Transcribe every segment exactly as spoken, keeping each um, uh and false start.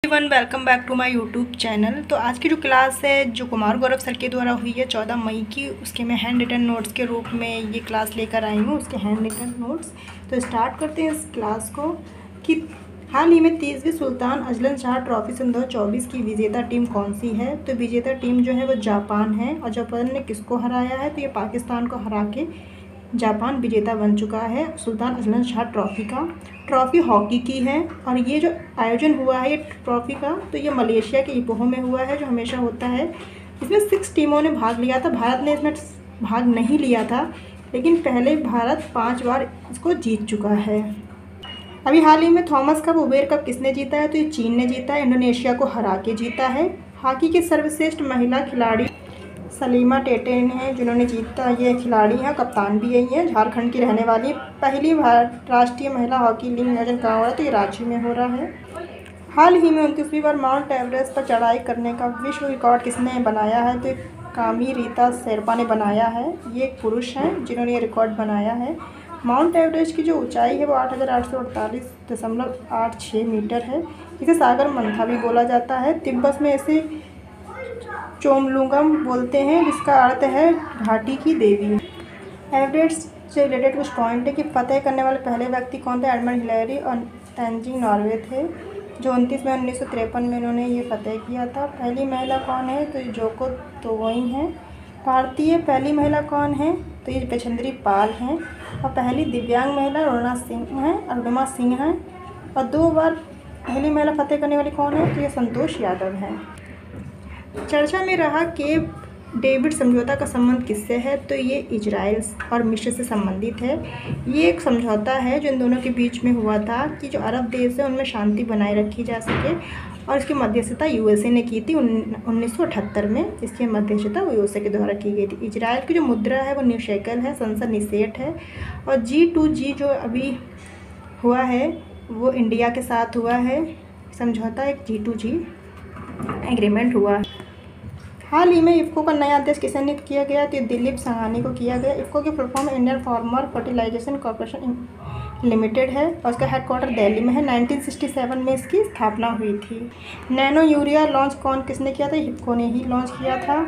One welcome back to my YouTube channel. तो आज की जो क्लास है जो कुमार गौरव सर के द्वारा हुई है चौदह मई की, उसके मैं हैंड रिटन नोट्स के रूप में ये क्लास लेकर आई हूँ, उसके हैंड रिटन नोट्स। तो स्टार्ट करते हैं इस क्लास को कि हाल ही में तीसवीं सुल्तान अजलन शाह ट्रॉफी सन दो हज़ार चौबीस की विजेता टीम कौन सी है। तो विजेता टीम जो है वो जापान है, और जापान ने किसको हराया है, तो ये पाकिस्तान को हरा के जापान विजेता बन चुका है सुल्तान अजलन शाह ट्रॉफ़ी का। ट्रॉफ़ी हॉकी की है, और ये जो आयोजन हुआ है ये ट्रॉफ़ी का, तो ये मलेशिया के इपोह में हुआ है, जो हमेशा होता है। इसमें सिक्स टीमों ने भाग लिया था, भारत ने इसमें भाग नहीं लिया था, लेकिन पहले भारत पाँच बार इसको जीत चुका है। अभी हाल ही में थॉमस कप उबेर कप किसने जीता है, तो ये चीन ने जीता है, इंडोनेशिया को हरा के जीता है। हॉकी की सर्वश्रेष्ठ महिला खिलाड़ी सलीमा टेटेन है, जिन्होंने जीता। ये खिलाड़ी हैं, कप्तान भी यही है, झारखंड की रहने वाली। पहली राष्ट्रीय महिला हॉकी लीग आयोजन कहाँ हो रहा है, तो ये रांची में हो रहा है। हाल ही में उनतीसवीं बार माउंट एवरेस्ट पर चढ़ाई करने का विश्व रिकॉर्ड किसने बनाया है, तो कामी रीता शेरपा ने बनाया है। ये एक पुरुष हैं जिन्होंने ये रिकॉर्ड बनाया है। माउंट एवरेस्ट की जो ऊंचाई है वो आठ हज़ार आठ सौ अड़तालीस दशमलव आठ छः मीटर है। इसे सागर मंथा भी बोला जाता है। तिब्बत में इसे चोमलुंगम बोलते हैं, जिसका अर्थ है घाटी की देवी। एवरेस्ट से रिलेटेड कुछ पॉइंट है कि फतेह करने वाले पहले व्यक्ति कौन थे, एडमंड हिलेरी और तेंजिंग नॉर्वे थे, जो उनतीस मई उन्नीस सौ तिरपन में इन्होंने ये फतेह किया था। पहली महिला कौन है, तो ये जोको तोगोई हैं। भारतीय पहली महिला कौन है, तो ये बछेंद्री पाल हैं। और पहली दिव्यांग महिला अरुणा सिंह हैं, अरुणिमा सिंह हैं। और दो बार पहली महिला फतेह करने वाली कौन है, तो ये संतोष यादव हैं। चर्चा में रहा केप डेविड समझौता का संबंध किससे है, तो ये इजराइल और मिस्र से संबंधित है। ये एक समझौता है जो इन दोनों के बीच में हुआ था कि जो अरब देश है उनमें शांति बनाए रखी जा सके, और इसकी मध्यस्थता यूएसए ने की थी उन्नीस सौ अठहत्तर में। इसकी मध्यस्थता यूएसए के द्वारा की गई थी। इजराइल की जो मुद्रा है वो न्यू शेकल है, संसद निषेध है। और जी टू जी जो अभी हुआ है वो इंडिया के साथ हुआ है समझौता, एक जी टू जी एग्रीमेंट हुआ है। हाल ही में इफ़को का नया अध्यक्ष किसे नियुक्त किया गया, तो दिलीप संघानी को किया गया। इफ़को की full form Indian farmer fertilisation corporation limited है, और उसका हेडक्वार्टर दिल्ली में है। नाइनटीन सिक्सटी सेवन में इसकी स्थापना हुई थी। नैनो यूरिया लॉन्च कौन किसने किया था, इफ़को ने ही लॉन्च किया था।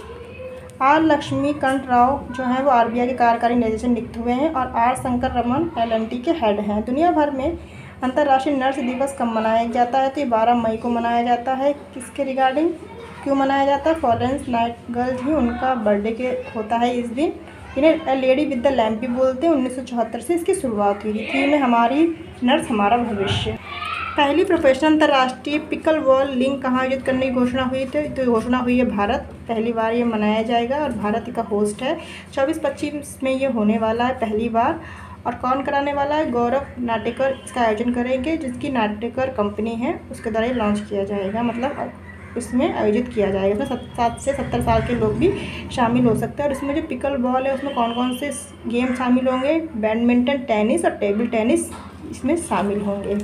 आर लक्ष्मीकांत राव जो हैं वो आरबीआई के कार्यकारी निदेशक नियुक्त हुए हैं, और आर शंकर रमन एल एन टी के हेड हैं। दुनिया भर में अंतर्राष्ट्रीय नर्स दिवस कब मनाया जाता है, तो ये बारह मई को मनाया जाता है। किसके रिगार्डिंग क्यों मनाया जाता है, फ्लोरेंस नाइटिंगेल ही उनका बर्थडे के होता है इस दिन। इन्हें a lady with the lamp भी बोलते हैं। उन्नीस सौ चौहत्तर से इसकी शुरुआत हुई थी। थीम में हमारी नर्स हमारा भविष्य। पहली प्रोफेशनल अंतर्राष्ट्रीय पिकल बॉल लीग कहाँ आयोजित करने की घोषणा हुई थी, तो घोषणा हुई है भारत। पहली बार ये मनाया जाएगा, और भारत का होस्ट है। चौबीस पच्चीस में ये होने वाला है पहली बार। और कौन कराने वाला है, गौरव नाटेकर इसका आयोजन करेंगे, जिसकी नाटेकर कंपनी है, उसके द्वारा ये लॉन्च किया जाएगा, मतलब इसमें आयोजित किया जाएगा। इसमें सात से सत्तर साल के लोग भी शामिल हो सकते हैं। और इसमें जो पिकल बॉल है उसमें कौन कौन से गेम शामिल होंगे, बैडमिंटन, टेनिस और टेबल टेनिस इसमें शामिल होंगे।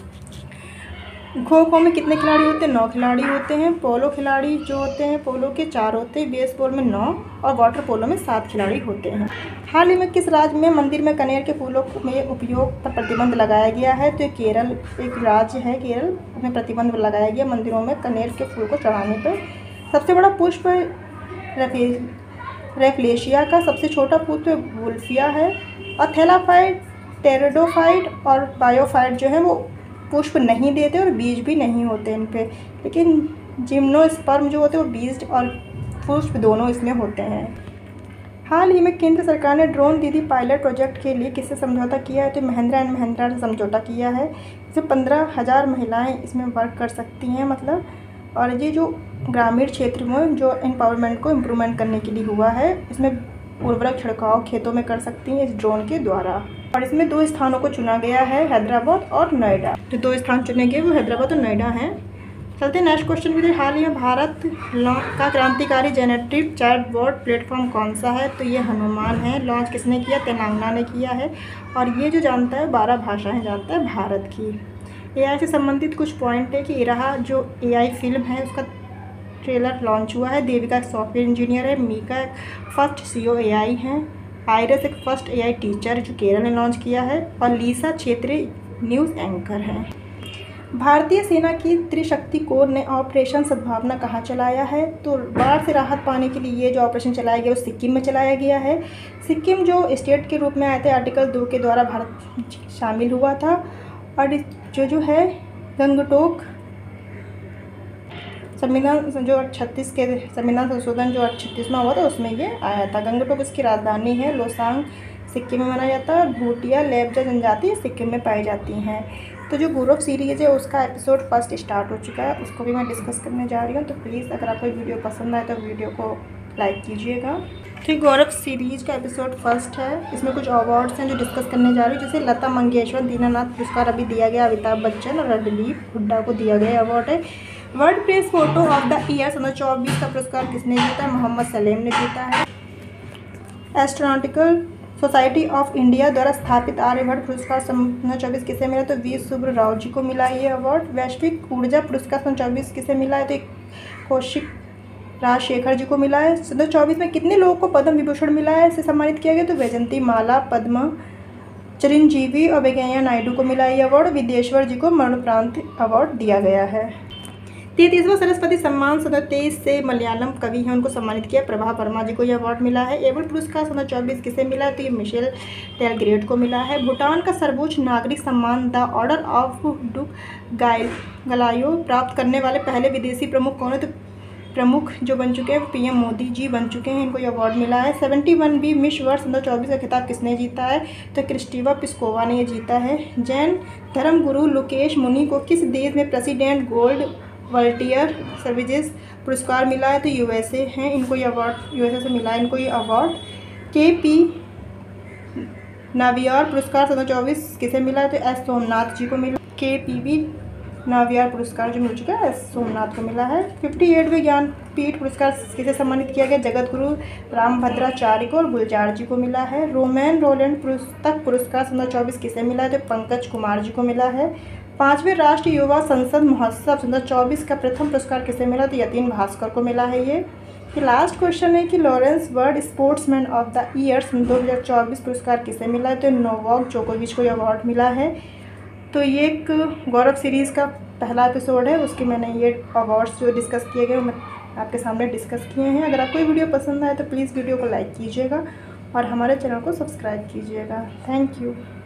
खो खो में कितने खिलाड़ी होते हैं, नौ खिलाड़ी होते हैं। पोलो खिलाड़ी जो होते हैं पोलो के चार होते हैं, बेसबॉल में नौ, और वाटर पोलो में सात खिलाड़ी होते हैं। हाल ही में किस राज्य में मंदिर में कनेर के फूलों में उपयोग पर प्रतिबंध लगाया गया है, तो केरल एक राज्य है, केरल में प्रतिबंध लगाया गया मंदिरों में कनेर के फूल को चढ़ाने पर। सबसे बड़ा पुष्प रेफलेशिया का, सबसे छोटा पुष्प वुल्फिया है। और थैलाफाइट, टेरिडोफाइट और बायोफाइट जो है वो पुष्प नहीं देते और बीज भी नहीं होते इन पे, लेकिन जिम्नोस्पर्म जो होते हैं वो बीज और पुष्प दोनों इसमें होते हैं। हाल ही में केंद्र सरकार ने ड्रोन दीदी पायलट प्रोजेक्ट के लिए किससे समझौता किया है, तो महिंद्रा एंड महिंद्रा से समझौता किया है। इसमें पंद्रह हज़ार महिलाएं इसमें वर्क कर सकती हैं, मतलब। और ये जो ग्रामीण क्षेत्र में जो एम्पावरमेंट को इम्प्रूवमेंट करने के लिए हुआ है, इसमें उर्वरक छिड़काव खेतों में कर सकती हैं इस ड्रोन के द्वारा। और इसमें दो स्थानों को चुना गया है, हैदराबाद और नोएडा। जो दो स्थान चुने गए वो हैदराबाद और नोएडा हैं। चलते नेक्स्ट क्वेश्चन की। हाल ही में भारत का क्रांतिकारी जेनरेटिव चैटबॉट प्लेटफॉर्म कौन सा है, तो ये हनुमान है। लॉन्च किसने किया, तेलंगाना ने किया है। और ये जो जानता है बारह भाषाएं जानता है भारत की। एआई से संबंधित कुछ पॉइंट है कि इराहा जो एआई फिल्म है उसका ट्रेलर लॉन्च हुआ है। देविका एक सॉफ्टवेयर इंजीनियर है। मीका एक फर्स्ट सीईओ एआई हैं। आयरस एक फर्स्ट एआई टीचर जो केरल ने लॉन्च किया है। और लीसा छेत्री न्यूज़ एंकर हैं। भारतीय सेना की त्रिशक्ति कोर ने ऑपरेशन सद्भावना कहाँ चलाया है? तो बाढ़ से राहत पाने के लिए ये जो ऑपरेशन चलाया गया वो सिक्किम में चलाया गया है। सिक्किम जो स्टेट के रूप में आए थे, आर्टिकल दो के द्वारा भारत शामिल हुआ था। और जो जो है गंगटोक संविधान जो छत्तीस के संविधान संशोधन जो छत्तीसवां हुआ था उसमें ये आया था। गंगटोक इसकी राजधानी है। लोसांग सिक्किम में माना जाता है और भूटिया लेप्चा जनजाति सिक्किम में पाई जाती हैं। तो जो गौरव सीरीज़ है उसका एपिसोड फर्स्ट स्टार्ट हो चुका है, उसको भी मैं डिस्कस करने जा रही हूँ। तो प्लीज़ अगर आपको वीडियो पसंद आए तो वीडियो को लाइक कीजिएगा। ठीक, गौरव सीरीज़ का एपिसोड फर्स्ट है। इसमें कुछ अवार्ड्स हैं जो डिस्कस करने जा रही हूँ, जैसे लता मंगेशकर दीनानाथ पुरस्कार अभी दिया गया अमिताभ बच्चन और रणदीप हुड्डा को दिया गया अवार्ड है। World press photo of the year दो हज़ार चौबीस का पुरस्कार किसने जीता है? मोहम्मद सलेम ने जीता है। एस्ट्रोनॉटिकल सोसाइटी ऑफ इंडिया द्वारा स्थापित आर्यभट्ट पुरस्कार दो हज़ार चौबीस किसे मिला? तो वी सुब्र राव जी को मिला ये अवार्ड। वैश्विक ऊर्जा पुरस्कार दो हज़ार चौबीस किसे मिला है? तो कौशिक राजशेखर जी को मिला है। दो हज़ार चौबीस में कितने लोगों को पद्म विभूषण मिला है, इसे सम्मानित किया गया? तो वैजंती माला, पद्म, चिरंजीवी और वेंकैया नायडू को मिला ये अवार्ड। विदेश्वर जी को मरणोपरांत अवार्ड दिया गया है। तैंतीसवां सरस्वती सम्मान दो हज़ार तेईस से मलयालम कवि हैं उनको सम्मानित किया, प्रभा वर्मा जी को यह अवार्ड मिला है। एबल पुरस्कार दो हज़ार चौबीस किसे मिला है? तो ये मिशेल टेलग्रेट को मिला है। भूटान का सर्वोच्च नागरिक सम्मान द ऑर्डर ऑफ डुक गाइल गलायो प्राप्त करने वाले पहले विदेशी प्रमुख कौन है? तो प्रमुख जो बन चुके हैं पीएम मोदी जी बन चुके हैं, इनको ये अवार्ड मिला है। Seventy one B Miss World दो हज़ार चौबीस का खिताब किसने जीता है? तो क्रिस्टीवा पिस्कोवा ने ये जीता है। जैन धर्मगुरु लोकेश मुनि को किस देश में प्रेसिडेंट गोल्ड वॉलंटियर सर्विसेज पुरस्कार मिला है? तो यूएसए हैं, इनको ये अवार्ड यूएसए से मिला है इनको ये अवार्ड। के पी नावियार पुरस्कार दो हज़ार चौबीस किसे मिला है? तो एस सोमनाथ जी को मिला। के पी वी नावियार पुरस्कार जो मिल चुका है एस सोमनाथ को मिला है। फिफ्टी एटवें ज्ञानपीठ पुरस्कार किसे सम्मानित किया गया? जगत गुरु रामभद्राचार्य को और गुलजार जी को मिला है। रोमैन रोलैंड पुस्तक पुरस्कार दो हज़ार चौबीस किसे मिला है? तो पंकज कुमार जी को मिला है। पाँचवें राष्ट्रीय युवा संसद महोत्सव दो हज़ार चौबीस का प्रथम पुरस्कार किसे मिला? तो यतीन भास्कर को मिला है ये। कि लास्ट क्वेश्चन है कि Lawrence world sportsman of the year दो हज़ार चौबीस पुरस्कार किसे मिला है? तो नोवाक जोकोविच को ये अवार्ड मिला है। तो ये एक गौरव सीरीज़ का पहला एपिसोड है, उसकी मैंने ये अवार्ड्स जो डिस्कस किए गए मैं आपके सामने डिस्कस किए हैं। अगर आपको ये वीडियो पसंद आए तो प्लीज़ वीडियो को लाइक कीजिएगा और हमारे चैनल को सब्सक्राइब कीजिएगा। Thank you.